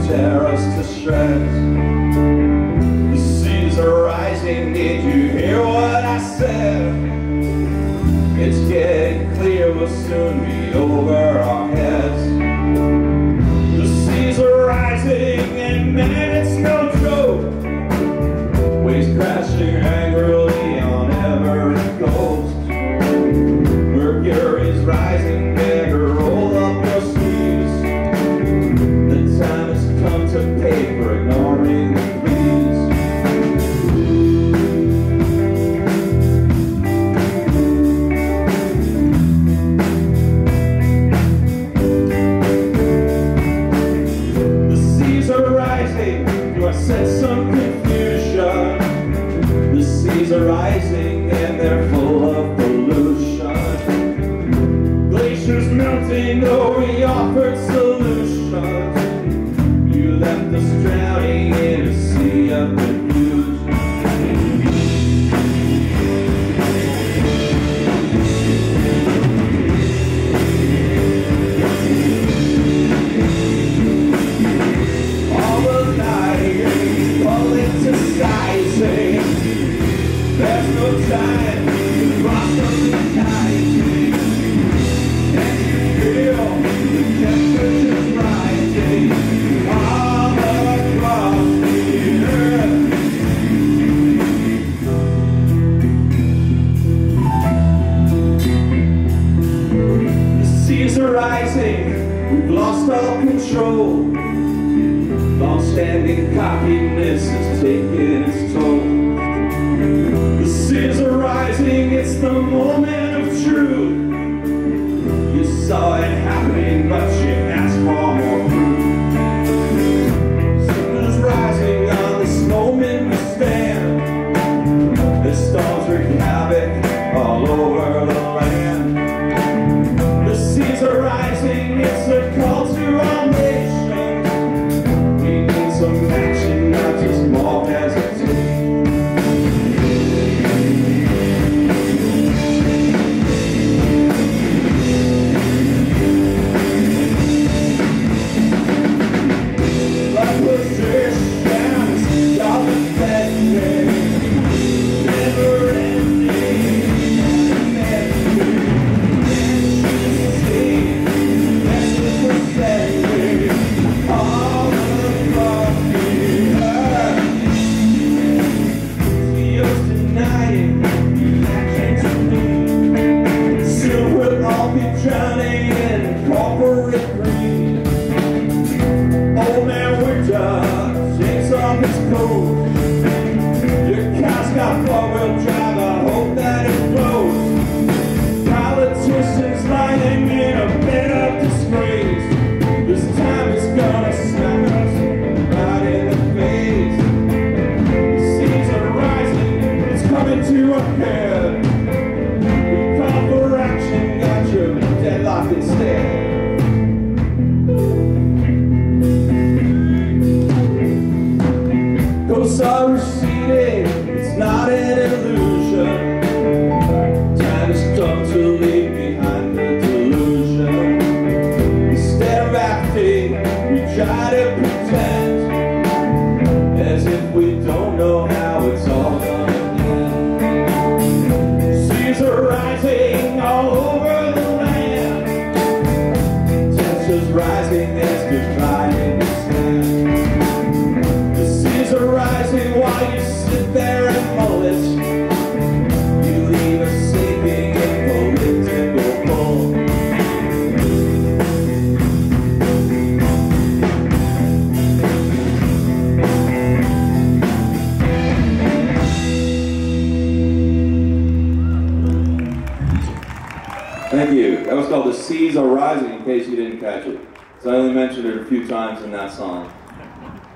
tear us to shreds. The seas are rising, did you hear what I said? It's getting clear, we'll soon be over our heads. The seas are rising, and man, it's no joke. Waves crashing angrily on every coast. Mercury's rising, better roll up your sleeves. The time has come to pay for ignoring the pleas. The seas are rising, do I sense some confusion? The seas are rising and they're full of pollution. Glaciers melting, though we offered solutions. You left us drowning in a sea of confusion. All the lying, politicizing. There's no time to blossom the kindly. And you feel the temperature's rising all across the earth. The seas are rising, we've lost all control. Long-standing cockiness is taking its toll. The seas are rising, it's the moment of truth. You saw it happening, but you asked for more proof. Seas rising, on this moment we stand. The storms wreak havoc all over the land. The seas are rising, it's a call to our nation. We need some action, not just more hesitation. Thank you. That was called The Seas Are Rising, in case you didn't catch it. So I only mentioned it a few times in that song.